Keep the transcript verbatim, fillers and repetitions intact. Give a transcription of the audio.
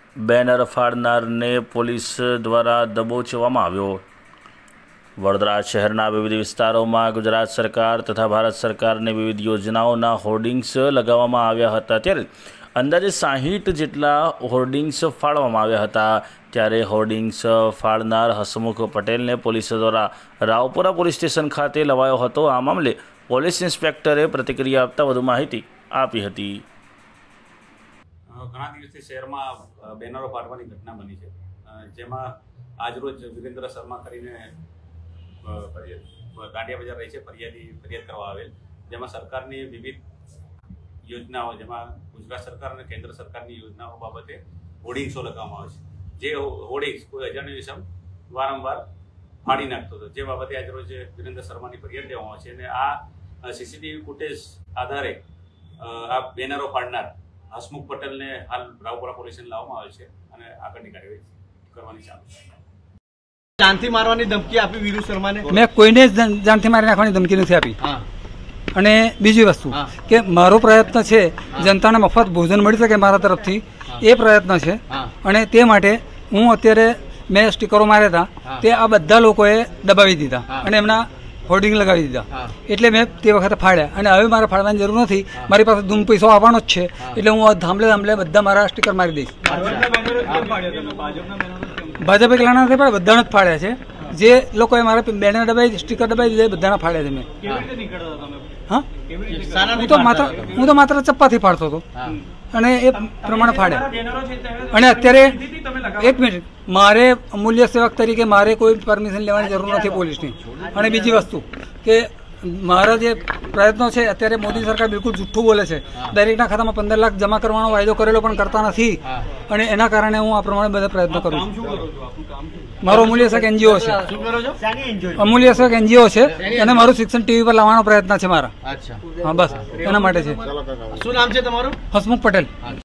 Banner ફાડનારને police દ્વારા દબોચવામાં આવ્યો। વડોદરા શહેરના વિવિધ વિસ્તારોમાં ગુજરાત સરકાર તથા ભારત સરકારની વિવિધ યોજનાઓના હોર્ડિંગ્સ લગાવવામાં આવ્યા હતા। ત્યારે અંદાજે સાહીઠ જેટલા હોર્ડિંગ્સ ફાળવામાં આવ્યા હતા। ત્યારે હોર્ડિંગ્સ ફાળનાર હસમુખ પટેલને પોલીસ દ્વારા રાવપુરા પોલીસ સ્ટેશન ખાતે લવાયો હતો। આ મામલે પોલીસ ઇન્સ્પેક્ટરે પ્રતિક્રિયા આપતા વધુ માહિતી આપી હતી। ઘણા દિવસથી શહેરમાં બેનરો ફાટવાની ઘટના બની છે, જેમાં આજરોજ વિરેન્દ્ર શર્મા કરીને દાંડિયા બજાર રહી છે ફરિયાદી ફરિયાદ કરવા આવેલ, જેમાં સરકારની વિવિધ યોજનાઓ, જેમાં ગુજરાત સરકાર અને કેન્દ્ર સરકારની યોજનાઓ બાબતે હોર્ડિંગ્સો લગાવવામાં આવે છે। જે હોર્ડિંગ્સ કોઈ અજાણ્યો ઇસમ વારંવાર ફાડી નાખતો હતો, જે બાબતે આજરોજ વિરેન્દ્ર શર્માની ફરિયાદ લેવામાં આવે છે અને આ સીસીટીવી ફૂટેજ આધારે આ બેનરો ફાડનાર હસમુખ પટેલને હાલ રાવપુરા પોલીસ સ્ટેશન લાવવામાં આવે છે અને આગળની કાર્યવાહી કરવાની ચાલુ છે। જાનથી મારવાની ધમકી આપી વીરુ શર્માને? મેં કોઈને જાનથી મારી નાખવાની ધમકી નથી આપી। અને બીજી વસ્તુ કે મારો પ્રયત્ન છે જનતાને મફત ભોજન મળી શકે મારા તરફથી, એ પ્રયત્ન છે અને તે માટે હું અત્યારે મેં સ્ટીકરો માર્યા હતા, તે આ બધા લોકોએ દબાવી દીધા અને એમના હોર્ડિંગ લગાવી દીધા, એટલે મેં તે વખતે ફાડ્યા અને હવે મારે ફાડવાની જરૂર નથી। મારી પાસે ધૂમ પૈસો આવવાનો જ છે, એટલે હું થાંભલે થાંભલે બધા મારા સ્ટીકર મારી દઈશ। ભાજપ એકલાના નથી પણ બધાને જ ફાડ્યા છે। જે લોકોએ મારા બેનર દબાવી સ્ટીકર દબાવી દીધા બધાના ફાડ્યા છે મેં। હા, હું તો માત્ર હું તો માત્ર ચપ્પાથી ફાડતો હતો અને એ પ્રમાણે ફાડ્યા। અને અત્યારે એક મિનિટ, મારે અમૂલ્ય સેવક તરીકે મારે કોઈ પરમિશન લેવાની જરૂર નથી પોલીસની। અને બીજી વસ્તુ કે મારા જે પ્રયત્નો છે, અત્યારે મોદી સરકાર બિલકુલ જુઠ્ઠું બોલે છે। દરેકના ખાતામાં પંદર લાખ જમા કરવાનો વાયદો કરેલો પણ કરતા નથી અને એના કારણે હું આ પ્રમાણે બધા પ્રયત્નો કરું છું। મારો અમૂલ્ય સેવક એનજીઓ છે, અમૂલ્ય સેવક એનજીઓ છે અને મારું શિક્ષણ ટીવી પર લાવવાનો પ્રયત્ન છે મારા। હા, બસ એના માટે છે। શું નામ છે તમારું? હસમુખ પટેલ।